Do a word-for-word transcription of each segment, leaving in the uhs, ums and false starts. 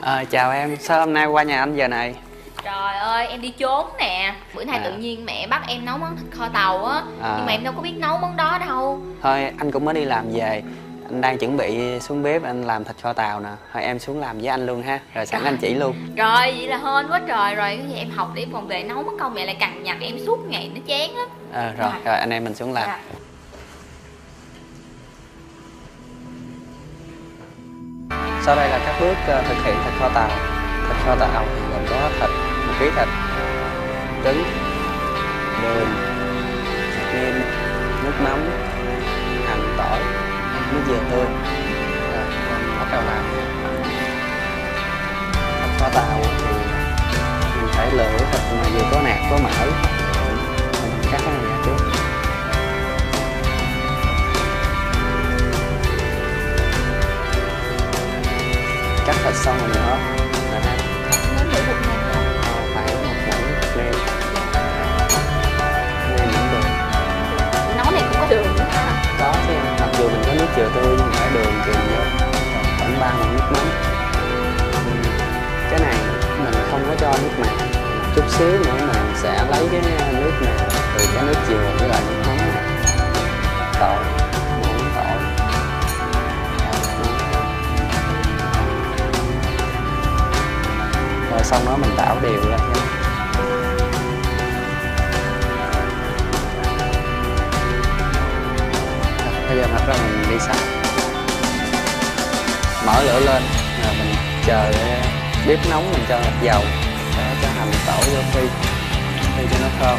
À, chào em, sao hôm nay qua nhà anh giờ này? Trời ơi, em đi trốn nè. Bữa nay À. tự nhiên mẹ bắt em nấu món thịt kho tàu á. À. Nhưng mà em đâu có biết nấu món đó đâu. Thôi anh cũng mới đi làm về. Anh đang chuẩn bị xuống bếp anh làm thịt kho tàu nè. Thôi em xuống làm với anh luôn ha. Rồi sẵn Trời. anh chỉ luôn. Rồi, vậy là hên quá trời rồi. Cái gì em học để còn về nấu mất công mẹ lại cằn nhằn em suốt ngày nó chán lắm. À, rồi, rồi, rồi anh em mình xuống làm. Dạ. Sau đây là các bước uh, thực hiện thịt kho tàu. Thịt kho tàu gồm có thịt, một ký thịt, trứng, đường, hạt nêm, nước mắm, hành, tỏi, nước dừa tươi. Rồi, mình bắt đầu làm. Thịt kho tàu thì mình phải lựa thịt mà vừa có nạc có mỡ. Mình cắt cái này ra trước. Cắt thịt xong rồi nữa là ha. Nếm thử bột nêm không? Phải một muỗng thịt nêm. Nêm những đường. Nấu này cũng có đường nữa ha. Có chứ, mặc dù mình có nước dừa tươi nhưng phải đường kèm vô. Khoảng ba muỗng nước mắm. Cái này mình không có cho nước mặn. Chút xíu nữa mình sẽ lấy cái nước này từ cái nước dừa với lại nước mắm này. Tỏi, muỗng tỏi. Rồi xong đó mình đảo đều ra nha. Bây giờ mặt ra mình đi xay. Mở lửa lên rồi mình chờ bếp nóng, mình cho hạt dầu, cho hành tỏi vô phi phi cho nó thơm.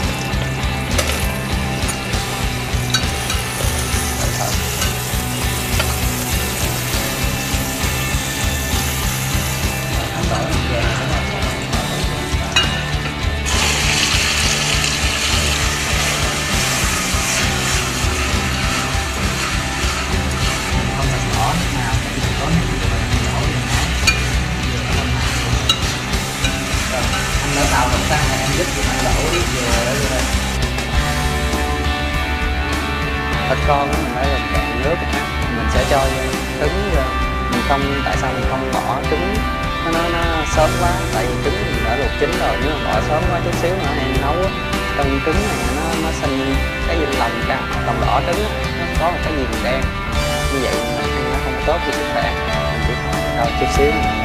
Hành tỏi mình về không cần bỏ nước nào, tại vì có này thì mình đổ lên nấu. Anh đã tàu độc xăng này em giúp thì anh đổ nước dừa ở đây. Thịt con mình phải làm cạn nước ha. Mình sẽ cho trứng vô. Mình không, tại sao mình không bỏ trứng nó nó, nó sớm quá, tại vì trứng mình đã luộc chín rồi, nếu mà bỏ sớm quá chút xíu nữa em nấu á, trong trứng này nó nó sinh cái gì lòng ca, lòng đỏ trứng á, nó có một cái gì đen, như vậy nó, nó không tốt cho sức khỏe. Mình chỉ cho chút xíu.